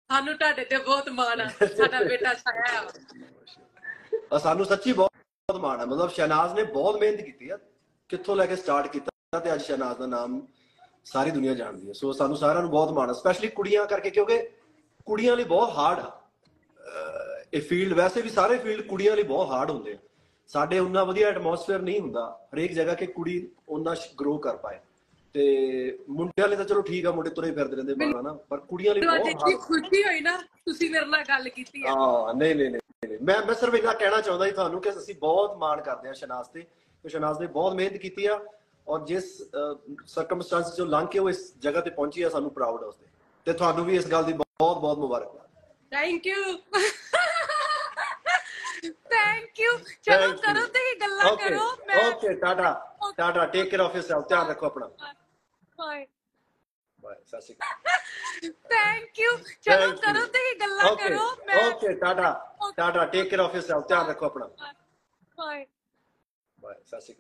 ਸਾਨੂੰ ਤੁਹਾਡੇ ਤੇ ਬਹੁਤ ਮਾਣ ਆ, ਸਾਡਾ ਬੇਟਾ ਛਾਇਆ ਆ। ਸਾਨੂੰ ਸੱਚੀ ਬਹੁਤ ਮਾਣ ਆ। ਮਤਲਬ ਸ਼ਹਿਨਾਜ਼ ਨੇ ਬਹੁਤ ਮਿਹਨਤ ਕੀਤੀ ਆ, ਕਿੱਥੋਂ ਲੈ ਕੇ ਸਟਾਰਟ ਕੀਤਾ ਤੇ ਅੱਜ ਸ਼ਹਿਨਾਜ਼ ਦਾ ਨਾਮ ਸਾਰੀ ਦੁਨੀਆ ਜਾਣਦੀ ਹੈ। ਸੋ ਸਾਨੂੰ ਸਾਰਿਆਂ ਨੂੰ ਬਹੁਤ ਮਾਣ ਆ, ਸਪੈਸ਼ਲੀ ਕੁੜੀਆਂ ਕਰਕੇ, ਕਿਉਂਕਿ ਕੁੜੀਆਂ ਲਈ ਬਹੁਤ ਹਾਰਡ ਆ ਇਹ ਫੀਲਡ। ਵੈਸੇ ਵੀ ਸਾਰੇ ਫੀਲਡ ਕੁੜੀਆਂ ਲਈ ਬਹੁਤ ਹਾਰਡ ਹੁੰਦੇ ਆ। ਸਾਡੇ ਉਨਾ ਵਧੀਆ ਐਟਮੋਸਫੇਅਰ ਨਹੀਂ ਹੁੰਦਾ ਹਰੇਕ ਜਗ੍ਹਾ ਕਿ ਕੁੜੀ ਉਹਨਾਂ ਗਰੋ ਕਰ ਪਾਏ। ਤੇ ਮੁੰਡਿਆਂ ਲਈ ਤਾਂ ਚਲੋ ਠੀਕ ਆ, ਮੁੰਡੇ ਤੁਰੇ ਫਿਰਦੇ ਰਹਿੰਦੇ ਬਾਹਰ ਨਾ, ਪਰ ਕੁੜੀਆਂ ਲਈ ਬਹੁਤ ਹਾਰਡ। ਖੁਸ਼ੀ ਹੋਈ ਨਾ ਤੁਸੀਂ ਮੇਰੇ ਨਾਲ ਗੱਲ ਕੀਤੀ ਆ। ਹਾਂ ਨਹੀਂ ਨਹੀਂ ਨਹੀਂ, ਮੈਂ ਸਿਰਫ ਇੰਨਾ ਕਹਿਣਾ ਚਾਹੁੰਦਾ ਸੀ ਤੁਹਾਨੂੰ ਕਿ ਅਸੀਂ ਬਹੁਤ ਮਾਣ ਕਰਦੇ ਹਾਂ ਸ਼ਹਿਨਾਜ਼ ਤੇ। ਸ਼ਹਿਨਾਜ਼ ਨੇ ਬਹੁਤ ਮਿਹਨਤ ਕੀਤੀ ਆ, ਔਰ ਜਿਸ ਸਰਕਮਸਟੈਂਸ ਚੋਂ ਲੰਘ ਕੇ ਉਹ ਇਸ ਜਗ੍ਹਾ ਤੇ ਪਹੁੰਚੀ ਆ, ਸਾਨੂੰ ਪ੍ਰਾਊਡ ਆ ਉਸ ਤੇ ਤੁਹਾਨੂੰ ਵੀ ਇਸ ਗੱਲ ਦੀ ਬਹੁਤ ਬਹੁਤ ਮੁਬਾਰਕਬਾਦ। Thank you thank you. ਚਲੋ ਕਰੋ ਤੇ ਗੱਲਾਂ ਕਰੋ। Okay tata tata, take care of yourself, ਧਿਆਨ ਰੱਖੋ ਆਪਣਾ। ਬਾਏ ਬਾਏ, ਸਤਿ ਸ਼੍ਰੀ ਅਕਾਲ। Thank you. ਚਲੋ ਕਰੋ ਤੇ ਗੱਲਾਂ ਕਰੋ। Okay tata tata, take care of yourself, ਧਿਆਨ ਰੱਖੋ ਆਪਣਾ। ਬਾਏ ਬਾਏ, ਸਤਿ ਸ਼੍ਰੀ ਅਕਾਲ।